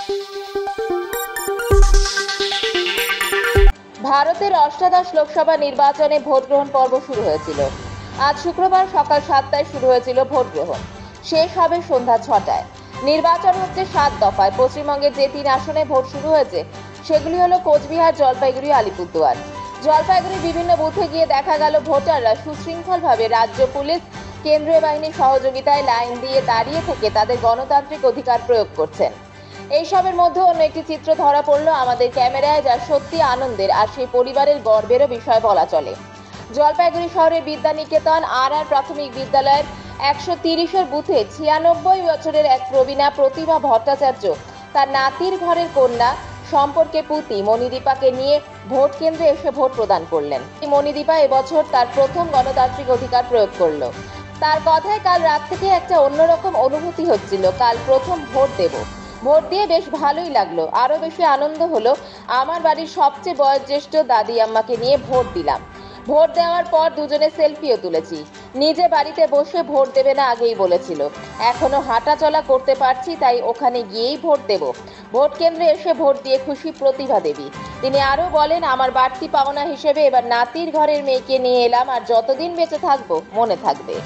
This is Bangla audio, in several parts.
ভারতের অষ্টাদশ লোকসভা নির্বাচনে ভোট গ্রহণ পর্ব শুরু হয়েছিল। আজ শুক্রবার সকাল 7টায় শুরু হয়েছিল ভোট গ্রহণ, শেষ হবে সন্ধ্যা 6টায়। নির্বাচন হচ্ছে 7 দফায়। পশ্চিমবঙ্গের যে 3 আসনে ভোট শুরু হয়েছে সেগুলি হলো কোচবিহার, জলপাইগুড়ি, আলিপুরদুয়ার। জলপাইগুড়ির বিভিন্ন বুথে গিয়ে দেখা গেল ভোটাররা সুশৃঙ্খলভাবে রাজ্য পুলিশ, কেন্দ্রীয় বাহিনীর সহযোগিতায় লাইন দিয়ে দাঁড়িয়ে থেকে তাদের গণতান্ত্রিক অধিকার প্রয়োগ করছেন। এইসবের মধ্যে অন্য একটি চিত্র ধরা পড়লো আমাদের ক্যামেরায়, যা সত্যি আনন্দের আর সেই পরিবারের গর্বেরও বিষয় বলা চলে। জলপাইগুড়ি শহরের বিদ্যানিকেতন আর প্রাথমিক বিদ্যালয়ের 130-এর বুথে 96 বছরের এক প্রবীণা প্রতিভা ভট্টাচার্য তার নাতির ঘরের কন্যা সম্পর্কে পুতি মণিদীপাকে নিয়ে ভোট কেন্দ্রে এসে ভোট প্রদান করলেন। মণিদীপা এবছর তার প্রথম গণতান্ত্রিক অধিকার প্রয়োগ করলো। তার কথায় কাল রাত থেকে একটা অন্যরকম অনুভূতি হচ্ছিল। কাল প্রথম ভোট দেব, ভোট দিয়ে বেশ ভালোই লাগলো। আরো বেশি আনন্দ হলো আমার বাড়ির সবচেয়ে বয়োজ্যেষ্ঠ দাদি আম্মাকে নিয়ে ভোট দিলাম। ভোট দেওয়ার পর দুজনে সেলফিও তুলেছি। নিজে বাড়িতে বসে ভোট দেবে না আগেই বলেছিল। এখনো হাঁটা চলা করতে পারছি, তাই ওখানে গিয়েই ভোট দেব। ভোট কেন্দ্রে এসে ভোট দিয়ে খুশি প্রতিভা দেবী। তিনি আরো বলেন, আমার বাড়তি পাওনা হিসেবে এবার নাতির ঘরের মেয়েকে নিয়ে এলাম, আর যতদিন বেঁচে থাকবো মনে থাকবে।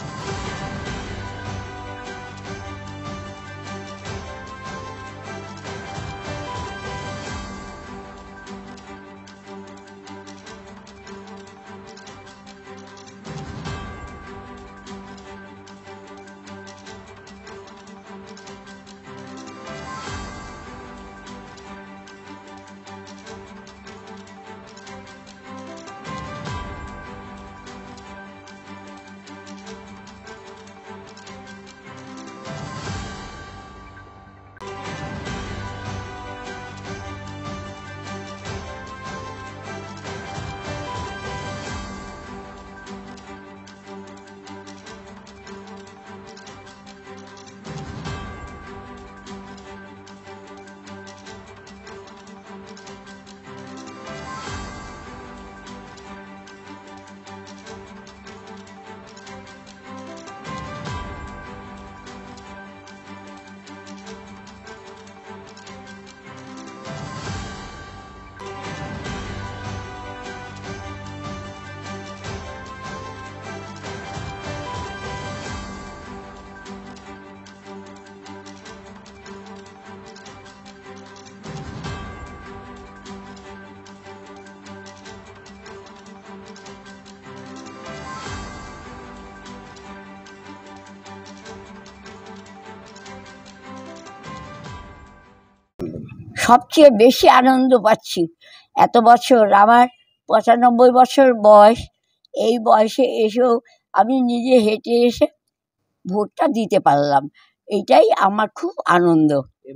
সবচেয়ে বেশি আনন্দ পাচ্ছি। এত বছর, আমার 95 বছর বয়স, এই বয়সে এসেও আমি নিজে হেঁটে এসে ভোটটা দিতে পারলাম, এইটাই আমার খুব আনন্দ।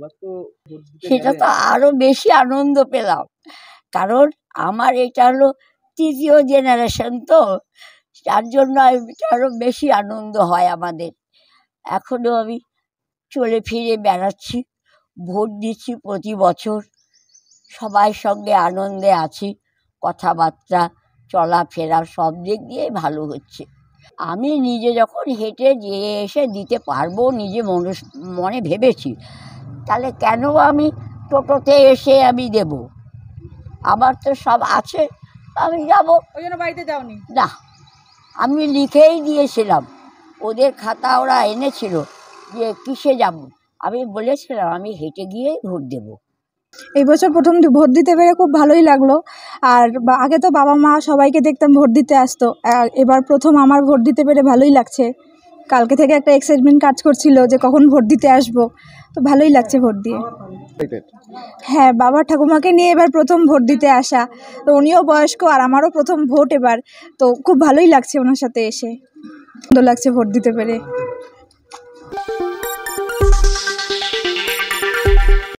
সেটা তো আরো বেশি আনন্দ পেলাম, কারণ আমার এটা হলো 3য় জেনারেশন, তো তার জন্য এটা আরো বেশি আনন্দ হয় আমাদের। এখনো আমি চলে ফিরে বেড়াচ্ছি, ভোট দিচ্ছি প্রতি বছর, সবাই সঙ্গে আনন্দে আছি, কথাবার্তা চলাফেরা সব দিক দিয়েই ভালো হচ্ছে। আমি নিজে যখন হেঁটে যেয়ে এসে দিতে পারবো নিজে মনে ভেবেছি, তাহলে কেন আমি টোটোতে এসে আমি দেব? আমার তো সব আছে, আমি যাব। ওই জন্য বাড়িতে যাওনি? না, আমি লিখেই দিয়েছিলাম, ওদের খাতা ওরা এনেছিল যে কিসে যাব। আমি বলেছিলাম আমি হেঁটে গিয়েই ভোট দেব। এই বছর প্রথম ভোট দিতে পেরে খুব ভালোই লাগলো। আর আগে তো বাবা মা সবাইকে দেখতাম ভোট দিতে আসতো, এবার প্রথম আমার ভোট দিতে পেরে ভালোই লাগছে। কালকে থেকে একটা এক্সাইটমেন্ট কাজ করছিল যে কখন ভোট দিতে আসবো, তো ভালোই লাগছে ভোট দিয়ে। হ্যাঁ, বাবা ঠাকুমাকে নিয়ে এবার প্রথম ভোট দিতে আসা, তো উনিও বয়স্ক আর আমারও প্রথম ভোট এবার, তো খুব ভালোই লাগছে ওনার সাথে এসে, ভালো লাগছে ভোট দিতে পেরে।